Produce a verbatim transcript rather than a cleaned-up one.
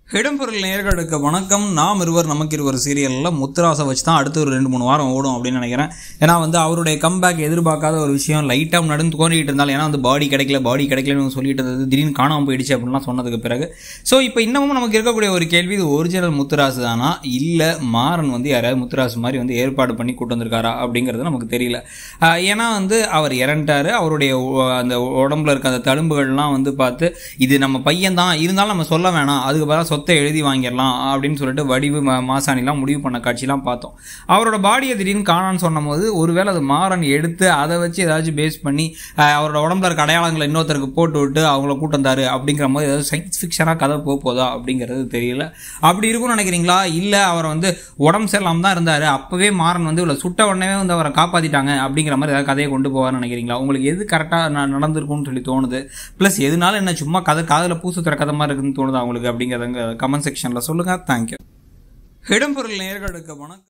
இடம்பொருள் நேயர்களுக்கு வணக்கம். நாம் இருவர் நமக்கு இருவர் சீரியலில் முத்துராசை வச்சு தான் அடுத்து ஒரு ரெண்டு மூணு வாரம் ஓடும் அப்படின்னு நினைக்கிறேன். ஏன்னா வந்து அவருடைய கம்பேக் எதிர்பார்க்காத ஒரு விஷயம் லைட்டாக நடந்து தோண்டிட்டு இருந்தாலும், ஏன்னா வந்து பாடி கிடைக்கல பாடி கிடைக்கலன்னு சொல்லிட்டு இருந்தது, திடீர்னு காணாமல் போயிடுச்சு அப்படின்லாம் சொன்னதுக்கு பிறகு ஸோ இப்போ இன்னமும் நமக்கு இருக்கக்கூடிய ஒரு கேள்வி, இது ஒரிஜினல் முத்துராசு தானா இல்லை மாறன் வந்து யாராவது முத்துராசு மாதிரி வந்து ஏற்பாடு பண்ணி கூட்டு வந்திருக்காரா அப்படிங்கிறது நமக்கு தெரியல. ஏன்னா வந்து அவர் இறந்துட்டாரு, அவருடைய அந்த உடம்புல இருக்க அந்த தழும்புகள்லாம் வந்து பார்த்து இது நம்ம பையன் தான் இருந்தாலும் நம்ம சொல்ல வேணாம், அதுக்கு பதிலாக சொத்தை எழுதி வாங்கிடலாம் அப்படின்னு சொல்லிட்டு வடிவு மாசானிலாம் முடிவு பண்ண காட்சிலாம் பார்த்தோம். அவரோட பாடியை திடீர்னு காணான்னு சொன்னும் போது ஒருவேளை அது மாறன் எடுத்து அதை வச்சு ஏதாச்சும் பேஸ் பண்ணி அவரோட உடம்புல இருக்க அடையாளங்களை இன்னொருத்தருக்கு போட்டு விட்டு அவங்கள கூட்டு வந்தாரு அப்படிங்கிற போது ஏதாவது சயின்ஸ் ஃபிக்ஷனாக கதை போக போதா அப்படிங்கிறது தெரியல. அப்படி இருக்கும்னு நினைக்கிறீங்களா? இல்லை அவர் வந்து உடம்பு சரியில்லாம தான் இருந்தார், அப்பவே மாறன் வந்து இவ்வளோ சுட்ட உடனே வந்து அவரை காப்பாற்றிட்டாங்க அப்படிங்கிற மாதிரி ஏதாவது கதையை கொண்டு போவார்னு நினைக்கிறீங்களா? உங்களுக்கு எது கரெக்டாக நடந்திருக்கும்னு சொல்லி தோணுது? ப்ளஸ் எதுனால என்ன சும்மா கதை காதில் பூசு திற கதை மாதிரி இருக்குன்னு தோணுது அவங்களுக்கு அப்படிங்கிறத கமெண்ட் செக்ஷனில் சொல்லுங்கள். தேங்க்யூ. இடம்பொருள் நேயர்களுக்கு வணக்கம்.